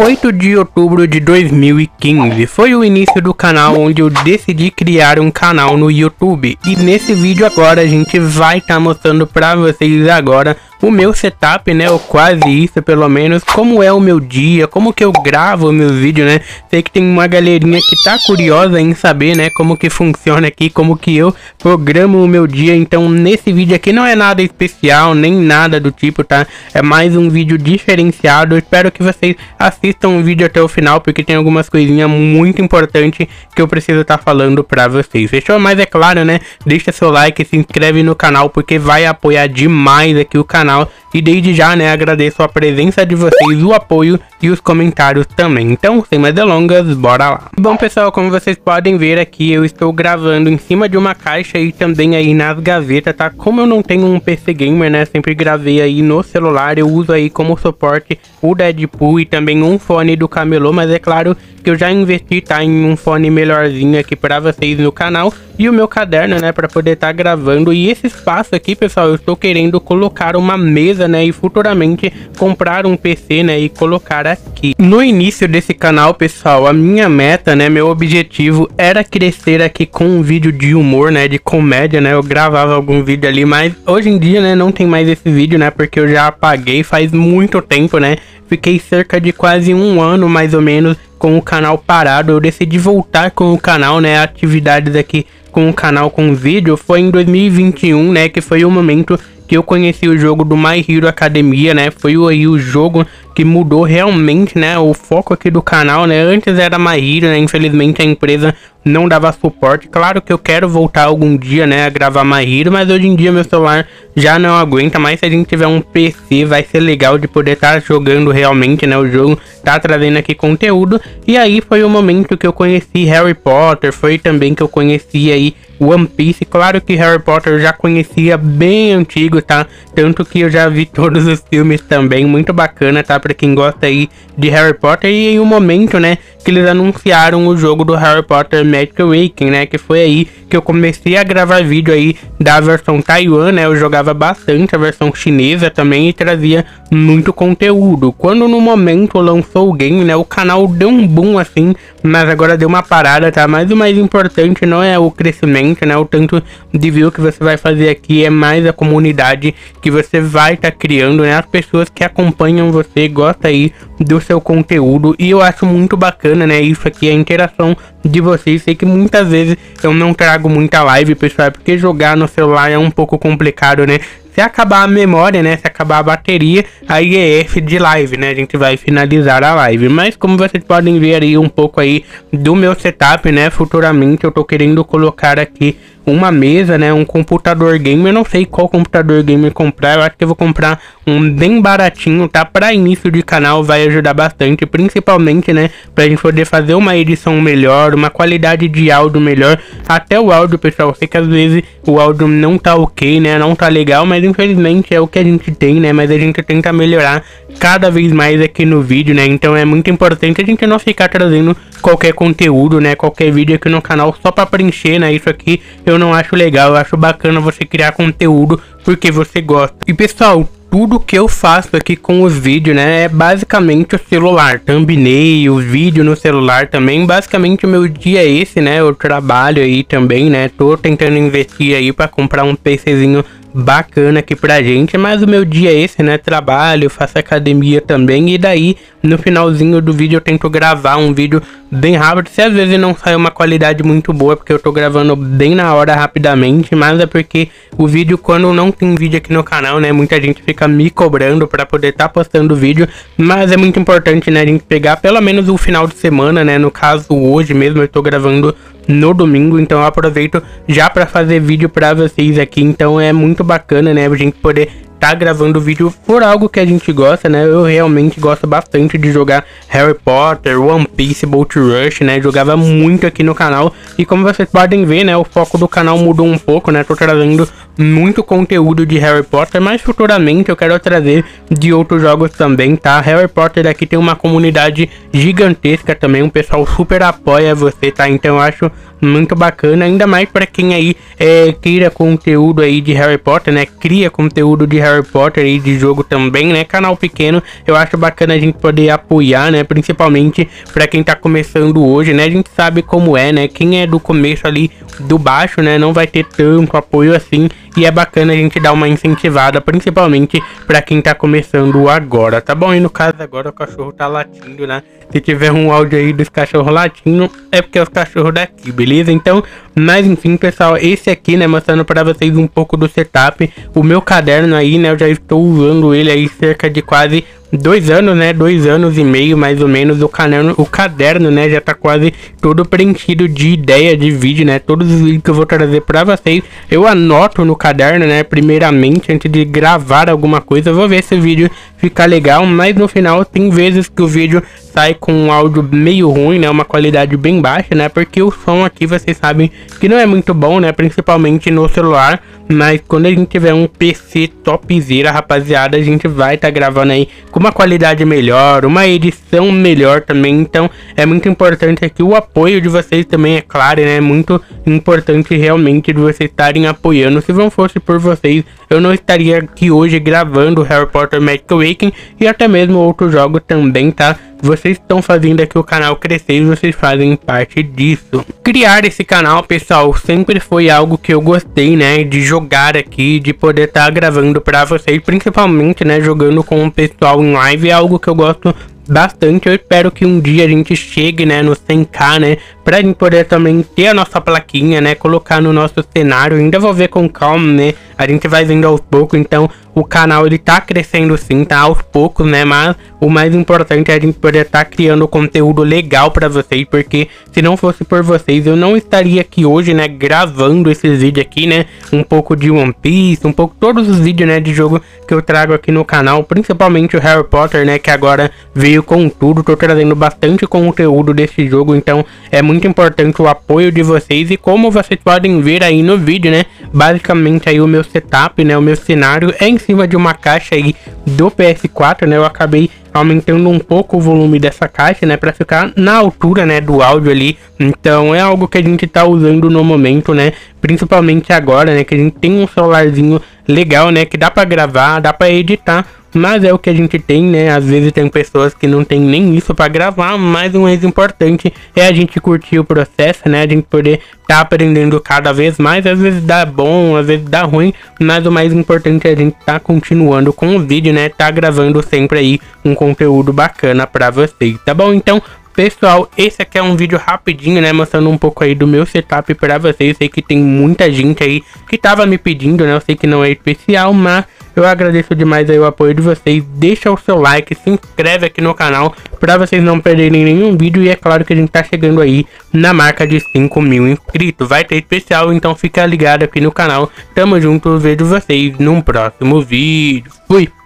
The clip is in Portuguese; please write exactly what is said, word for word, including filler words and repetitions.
oito de outubro de dois mil e quinze foi o início do canal, onde eu decidi criar um canal no YouTube. E nesse vídeo agora a gente vai estar tá mostrando pra vocês agora o meu setup, né, ou quase isso pelo menos, como é o meu dia, como que eu gravo meus vídeos, né. Sei que tem uma galerinha que tá curiosa em saber, né, como que funciona aqui, como que eu programo o meu dia. Então nesse vídeo aqui não é nada especial, nem nada do tipo, tá, é mais um vídeo diferenciado. Eu espero que vocês assistam o vídeo até o final, porque tem algumas coisinhas muito importantes que eu preciso estar tá falando pra vocês, fechou? Mas é claro, né, deixa seu like, se inscreve no canal, porque vai apoiar demais aqui o canal. E desde já, né, agradeço a presença de vocês, o apoio e os comentários também. Então, sem mais delongas, bora lá. Bom, pessoal, como vocês podem ver aqui, eu estou gravando em cima de uma caixa e também aí nas gavetas, tá? Como eu não tenho um P C gamer, né, sempre gravei aí no celular, eu uso aí como suporte o Deadpool e também um fone do Camelô, mas é claro que eu já investi, tá, em um fone melhorzinho aqui pra vocês no canal e o meu caderno, né, pra poder estar tá gravando. E esse espaço aqui, pessoal, eu estou querendo colocar uma mesa, né, e futuramente comprar um P C, né, e colocar aqui. No início desse canal, pessoal, a minha meta, né, meu objetivo era crescer aqui com um vídeo de humor, né, de comédia, né, eu gravava algum vídeo ali, mas hoje em dia, né, não tem mais esse vídeo, né, porque eu já apaguei faz muito tempo, né, fiquei cerca de quase um ano, mais ou menos, com o canal parado. Eu decidi voltar com o canal, né, atividades aqui com o canal com vídeo, foi em dois mil e vinte e um, né, que foi o momento que eu conheci o jogo do My Hero Academia, né, foi aí o jogo que mudou realmente, né, o foco aqui do canal, né. Antes era My Hero, né, infelizmente a empresa não dava suporte. Claro que eu quero voltar algum dia, né, a gravar My Hero, mas hoje em dia meu celular já não aguenta mais. Se a gente tiver um P C, vai ser legal de poder estar tá jogando realmente, né, o jogo, tá trazendo aqui conteúdo. E aí foi o momento que eu conheci Harry Potter, foi também que eu conheci aí One Piece. Claro que Harry Potter eu já conhecia bem antigo, tá, tanto que eu já vi todos os filmes também, muito bacana, tá, pra quem gosta aí de Harry Potter. E aí o momento, né, que eles anunciaram o jogo do Harry Potter Magic Awakening, né, que foi aí que eu comecei a gravar vídeo aí da versão Taiwan, né, eu jogava bastante a versão chinesa também e trazia muito conteúdo. Quando no momento lançou o game, né, o canal deu um boom assim, mas agora deu uma parada, tá, mas o mais importante não é o crescimento, né, o tanto de view que você vai fazer aqui, é mais a comunidade que você vai estar tá criando, né, as pessoas que acompanham você, gostam aí do seu conteúdo, e eu acho muito bacana, né, isso aqui, a interação de vocês. Sei que muitas vezes eu não trago muita live, pessoal, porque jogar no celular é um pouco complicado, né. Se acabar a memória, né, se acabar a bateria, aí é F de live, né, a gente vai finalizar a live. Mas como vocês podem ver aí um pouco aí do meu setup, né, futuramente eu tô querendo colocar aqui uma mesa, né, um computador gamer. Eu não sei qual computador gamer comprar, eu acho que eu vou comprar um bem baratinho, tá, para início de canal, vai ajudar bastante, principalmente, né, pra gente poder fazer uma edição melhor, uma qualidade de áudio melhor. Até o áudio, pessoal, eu sei que às vezes o áudio não tá ok, né, não tá legal, mas infelizmente é o que a gente tem, né, mas a gente tenta melhorar cada vez mais aqui no vídeo, né. Então é muito importante a gente não ficar trazendo qualquer conteúdo, né, qualquer vídeo aqui no canal só pra preencher, né. Isso aqui eu não acho legal, eu acho bacana você criar conteúdo porque você gosta. E pessoal, tudo que eu faço aqui com os vídeos, né, é basicamente o celular, thumbnail, vídeo no celular também. Basicamente o meu dia é esse, né, eu trabalho aí também, né, tô tentando investir aí pra comprar um PCzinho bacana aqui pra gente, mas o meu dia é esse, né, trabalho, faço academia também, e daí no finalzinho do vídeo eu tento gravar um vídeo bem rápido. Se às vezes não sai uma qualidade muito boa, porque eu tô gravando bem na hora rapidamente, mas é porque o vídeo, quando não tem vídeo aqui no canal, né, muita gente fica me cobrando pra poder tá postando vídeo, mas é muito importante, né, a gente pegar pelo menos o final de semana, né, no caso hoje mesmo eu tô gravando no domingo, então eu aproveito já para fazer vídeo para vocês aqui. Então é muito bacana, né, a gente poder tá gravando vídeo por algo que a gente gosta, né. Eu realmente gosto bastante de jogar Harry Potter, One Piece, Bolt Rush, né, jogava muito aqui no canal. E como vocês podem ver, né, o foco do canal mudou um pouco, né, tô trazendo muito conteúdo de Harry Potter, mas futuramente eu quero trazer de outros jogos também, tá? Harry Potter aqui tem uma comunidade gigantesca também, um pessoal super apoia você, tá? Então eu acho muito bacana, ainda mais para quem aí é, cria conteúdo aí de Harry Potter, né? Cria conteúdo de Harry Potter e de jogo também, né? Canal pequeno, eu acho bacana a gente poder apoiar, né? Principalmente para quem tá começando hoje, né? A gente sabe como é, né? Quem é do começo ali, do baixo, né? Não vai ter tanto apoio assim. E é bacana a gente dar uma incentivada, principalmente para quem tá começando agora, tá bom? E no caso agora o cachorro tá latindo, né? Se tiver um áudio aí dos cachorros latindo, é porque é os cachorros daqui, beleza? Então, mas enfim, pessoal, esse aqui, né, mostrando para vocês um pouco do setup. O meu caderno aí, né, eu já estou usando ele aí cerca de quase dois anos, né, dois anos e meio, mais ou menos. O caderno, o caderno, né, já tá quase todo preenchido de ideia de vídeo, né, todos os vídeos que eu vou trazer para vocês, eu anoto no caderno, né, primeiramente, antes de gravar alguma coisa. Eu vou ver se o vídeo fica legal, mas no final tem vezes que o vídeo sai com um áudio meio ruim, né, uma qualidade bem baixa, né, porque o som aqui vocês sabem que não é muito bom, né, principalmente no celular. Mas quando a gente tiver um P C topzera, rapaziada, a gente vai estar tá gravando aí com uma qualidade melhor, uma edição melhor também. Então é muito importante aqui o apoio de vocês também, é claro, né? É muito importante realmente de vocês estarem apoiando. Se não fosse por vocês, eu não estaria aqui hoje gravando Harry Potter Magic Awakening e até mesmo outros jogos também, tá? Vocês estão fazendo aqui o canal crescer e vocês fazem parte disso. Criar esse canal, pessoal, sempre foi algo que eu gostei, né? De jogar aqui, de poder estar tá gravando pra vocês, principalmente, né? Jogando com o pessoal em live, é algo que eu gosto bastante. Eu espero que um dia a gente chegue, né, no cem k, né, pra gente poder também ter a nossa plaquinha, né, colocar no nosso cenário. Ainda vou ver com calma, né, a gente vai vendo aos poucos. Então o canal ele tá crescendo sim, tá aos poucos, né, mas o mais importante é a gente poder estar tá criando conteúdo legal pra vocês, porque se não fosse por vocês eu não estaria aqui hoje, né, gravando esses vídeos aqui, né, um pouco de One Piece, um pouco todos os vídeos, né, de jogo que eu trago aqui no canal, principalmente o Harry Potter, né, que agora veio com tudo. Tô trazendo bastante conteúdo desse jogo, então é muito importante o apoio de vocês. E como vocês podem ver aí no vídeo, né, basicamente aí o meu setup, né, o meu cenário é em cima de uma caixa aí do P S quatro, né. Eu acabei aumentando um pouco o volume dessa caixa, né, para ficar na altura, né, do áudio ali. Então é algo que a gente tá usando no momento, né, principalmente agora, né, que a gente tem um celularzinho legal, né, que dá para gravar, dá para editar, mas é o que a gente tem, né. Às vezes tem pessoas que não tem nem isso para gravar, mas o mais importante é a gente curtir o processo, né, a gente poder tá aprendendo cada vez mais. Às vezes dá bom, às vezes dá ruim, mas o mais importante é a gente tá continuando com o vídeo, né, tá gravando sempre aí um conteúdo bacana para vocês, tá bom? Então pessoal, esse aqui é um vídeo rapidinho, né, mostrando um pouco aí do meu setup pra vocês. Eu sei que tem muita gente aí que tava me pedindo, né, eu sei que não é especial, mas eu agradeço demais aí o apoio de vocês. Deixa o seu like, se inscreve aqui no canal pra vocês não perderem nenhum vídeo. E é claro que a gente tá chegando aí na marca de cinco mil inscritos, vai ter especial, então fica ligado aqui no canal. Tamo junto, vejo vocês num próximo vídeo. Fui!